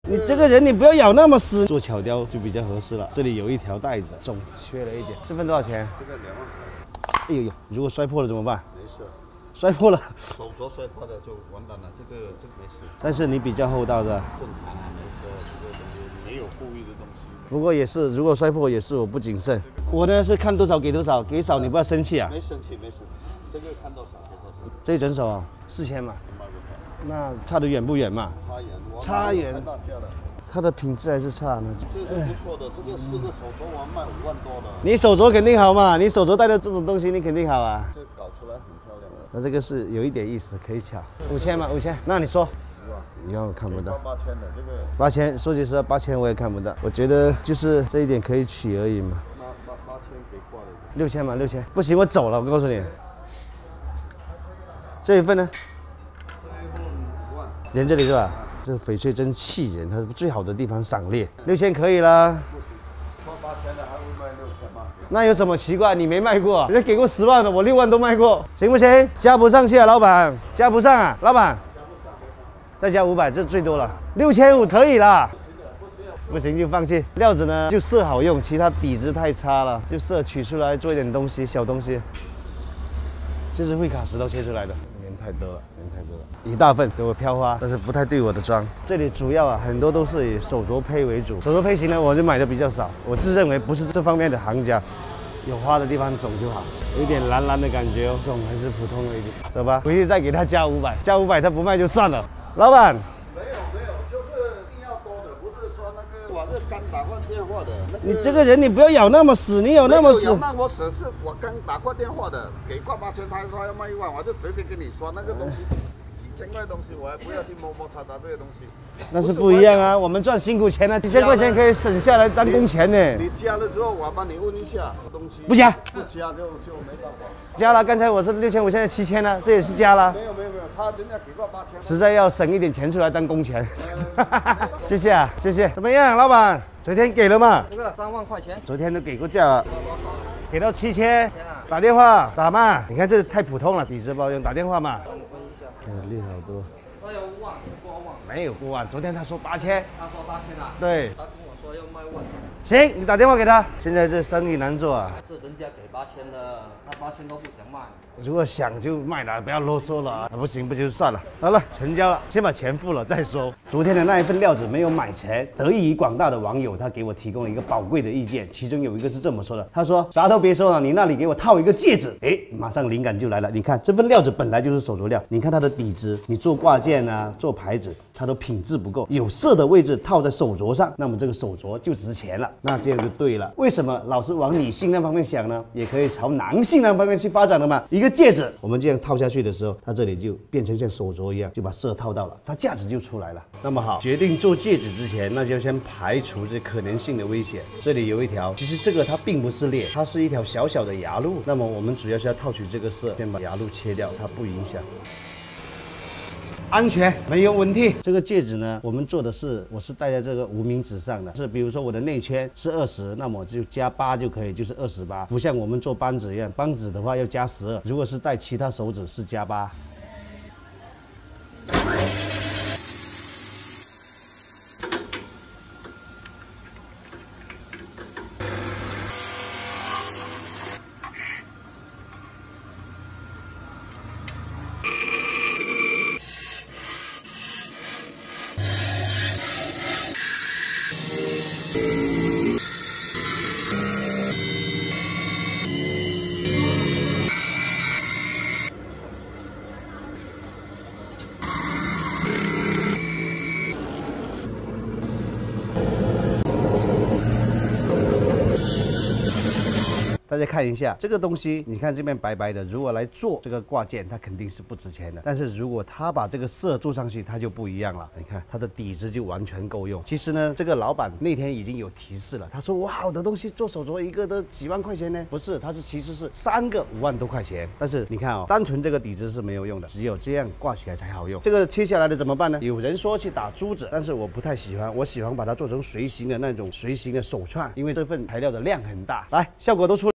你这个人你不要咬那么死，做巧雕就比较合适了。这里有一条带子，重，缺了一点。这份多少钱？ 这个2万。 哎呦呦，如果摔破了怎么办？ 没事。 摔破了， 手镯摔破的就完蛋了。这个没事。 但是你比较厚道的。 正常啊，没事。这个东西没有故意的东西。 不过也是，如果摔破也是我不谨慎。我呢是看多少给多少，给少你不要生气啊。 没生气，没事。这个看多少给多少。 这一整手啊，4000嘛。那差得远不远嘛？ 差远。 它的品质还是差呢。 这是不错的，这个4个手镯我卖5万多的。 你手镯肯定好嘛，你手镯戴的这种东西你肯定好啊。 这搞出来很漂亮的。 那这个是有一点意思，可以巧。5000嘛，5000。那你说？1万我看不到。 8000的这个。 8000，说句实话，8000我也看不到。我觉得就是这一点可以取而已嘛。 那8000给挂了。 6000嘛，6000。不行，我走了，我告诉你。这一份呢？连这里是吧？这个翡翠真气人，它是最好的地方赏裂。6000可以啦。 挂8000的还会卖6000吗？ 那有什么奇怪？你没卖过，人家给过10万的，我6万都卖过，行不行？加不上去啊，老板，加不上啊，老板。再加500，这最多了。6500可以啦。不行就放弃。料子呢就色好用，其他底子太差了，就色取出来做一点东西，小东西。这是会卡石头切出来的。太多了，人太多了，一大份给我飘花，但是不太对我的妆。这里主要啊，很多都是以手镯胚为主，手镯胚型呢，我就买的比较少。我自认为不是这方面的行家，有花的地方种就好，有点蓝蓝的感觉哦，种还是普通了一点，走吧，回去再给他加500，加500他不卖就算了。老板， 没有，就是一定要多的，不是说那个我这刚打过电话的。 你这个人你不要咬那么死，你咬那么死。 咬那么死是我刚打过电话的，给挂8000，他说要卖1万，我就直接跟你说那个东西。几千块东西，我还不要去摸摸查查这些东西。 那是不一样啊，我们赚辛苦钱啊，几千块钱可以省下来当工钱呢。 你加了之后，我帮你问一下东西。 不加， 不加就没办法。 加了，刚才我是6500，现在7000了，这也是加了。 没有，他人家给过8000。 实在要省一点钱出来当工钱。谢谢啊，谢谢。怎么样，老板？昨天给了吗？ 这个3万块钱。 昨天都给过价了。给到7000。打电话打嘛？你看这太普通了，底子包用，打电话嘛。利好多。 那有5万，过万。 没有过万，昨天他说8000。 他说8000啊？ 对。 他跟我说要卖1万。 行，你打电话给他。现在这生意难做啊。 是人家给8000的，他8000都不想卖。 如果想就卖了，不要啰嗦了啊！不行不就算了。好了，成交了，先把钱付了再说。昨天的那一份料子没有买成，得益于广大的网友，他给我提供了一个宝贵的意见，其中有一个是这么说的：他说啥都别说了，你那里给我套一个戒指。哎，马上灵感就来了。你看这份料子本来就是手镯料，你看它的底子，你做挂件啊，做牌子，它都品质不够，有色的位置套在手镯上，那么这个手镯就值钱了。那这样就对了。为什么老是往女性那方面想呢？也可以朝男性那方面去发展的嘛。一个戒指，我们这样套下去的时候，它这里就变成像手镯一样，就把色套到了，它价值就出来了。那么好，决定做戒指之前，那就先排除这可能性的危险。这里有一条，其实这个它并不是裂，它是一条小小的牙路。那么我们主要是要套取这个色，先把牙路切掉，它不影响。安全没有问题。这个戒指呢，我们做的是，我是戴在这个无名指上的，是比如说我的内圈是20，那么就加8就可以，就是28，不像我们做扳指一样，扳指的话要加12，如果是戴其他手指是加8。大家看一下这个东西，你看这边白白的，如果来做这个挂件，它肯定是不值钱的。但是如果他把这个色做上去，它就不一样了。你看它的底子就完全够用。其实呢，这个老板那天已经有提示了，他说：“哇，我的东西做手镯一个都几万块钱呢？”不是，其实是3个5万多块钱。但是你看哦，单纯这个底子是没有用的，只有这样挂起来才好用。这个切下来的怎么办呢？有人说去打珠子，但是我不太喜欢，我喜欢把它做成随形的那种随形的手串，因为这份材料的量很大。来，效果都出来。